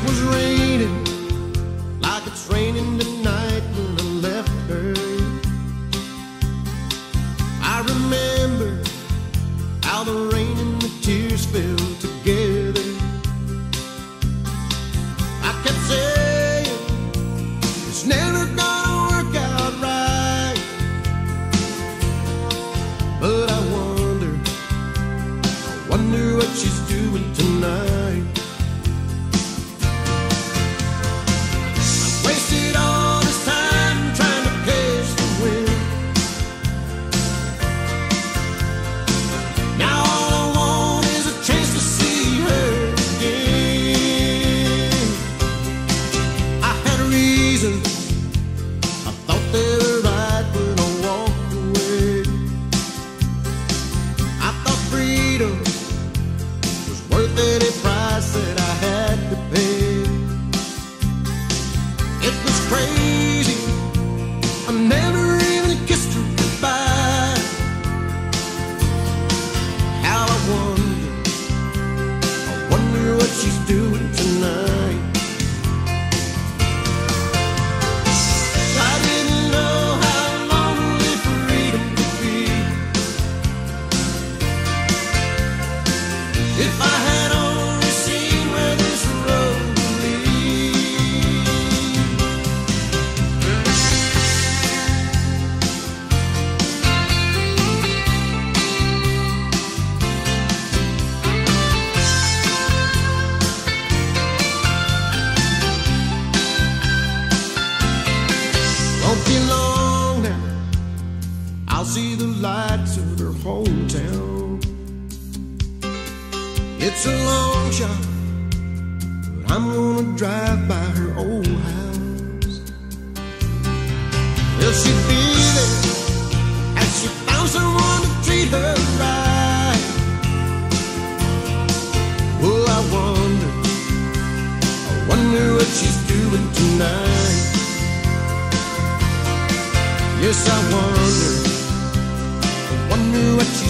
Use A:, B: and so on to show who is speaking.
A: was raining like it's raining tonight when I left her. I remember how the rain and the tears fell together. I kept saying it's never gonna work out right, but I wonder what she's doing tonight. I've wasted all this time trying to catch the wind. Now all I want is a chance to see her again. I had reasons, I thought they were right when I walked away. I thought freedom worth any price that I had to pay. It was crazy, I never even kissed her goodbye. How I wonder what she's doing tonight. I didn't know how lonely freedom could be. If I had only seen where this road would lead. Won't be long now, I'll see the lights of her hometown. It's a long shot, but I'm gonna drive by her old house. Will she be there? Has she found someone to treat her right? Oh, I wonder what she's doing tonight. Yes, I wonder what she's